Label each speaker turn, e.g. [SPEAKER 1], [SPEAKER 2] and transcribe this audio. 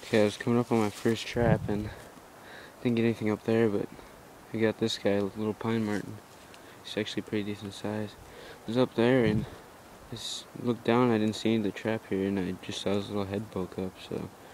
[SPEAKER 1] Okay, I was coming up on my first trap and didn't get anything up there, but I got this guy, a little pine marten. He's actually pretty decent size. I was up there and just looked down, I didn't see any of the trap here, and I just saw his little head poke up, so